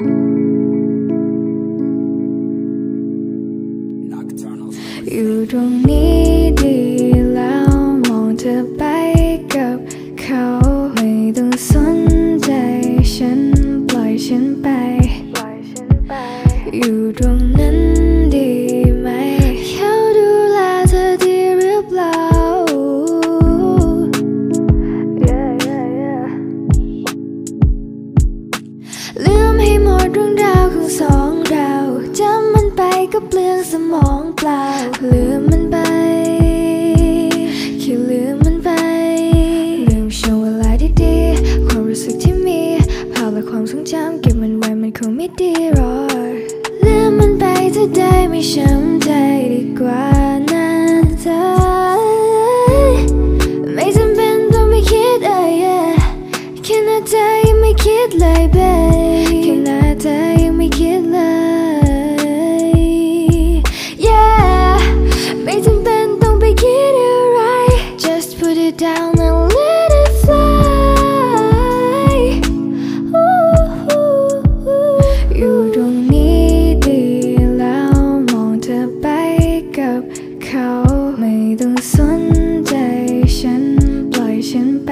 อยู่ตรงนี้ดีแล้วมองเธอไปกับเขาไม่ต้องสนใจฉันปล่อยฉันไปอยู่ตรงนั้นดีไหมเขาดูแลเธอดีหรือเปล่าลืมให้หมดเรื่องราวของสองเราจำมันไปก็เปลืองสมองเปล่าลืมมันไปแค่ลืมมันไปลืมช่วงเวลาดีๆความรู้สึกที่มีภาพและความทรงจำเก็บมันไว้มันคงไม่ดีหรอกลืมมันไปจะได้ไม่ช้ำใจดีกว่านะเธอไม่จำเป็นต้องไม่คิดแค่หน้าเธอยังไม่คิดเลย babe แค่หน้าเธอยังไม่คิดเลย yeah ไม่จำเป็นต้องไปคิดอะไร just put it down and let it fly อยู่ตรงนี้ดีแล้วมองเธอไปกับเขาไม่ต้องสนใจฉันปล่อยฉันไป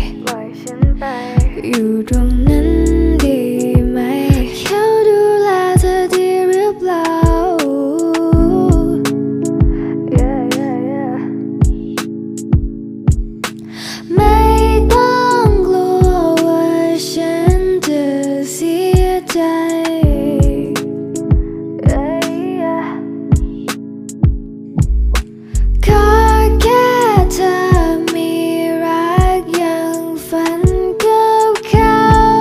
อยู่ตรงนั้นดีไหมเขาดูแลเธอดีหรือเปล่าไม่ต้องกลัวว่าฉันจะเสียใจขอแค่เธอมีรักอย่างฝันกับเขา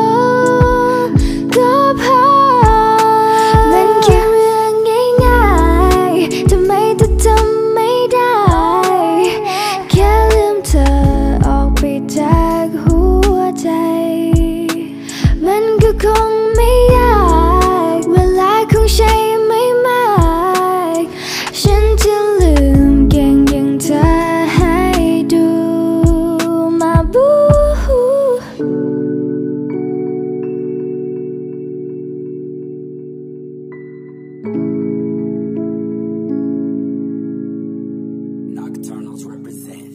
ก็พอมันแค่เรื่องง่ายๆทำไมเธอทำไม่ได้แค่ลืมเธอออกไปจากหัวใจมันก็คงไม่ยากเวลาคงใช้ไม่มากฉันจะลืมเก่งอย่างเธอให้ดูมาบู Nocturnals represent.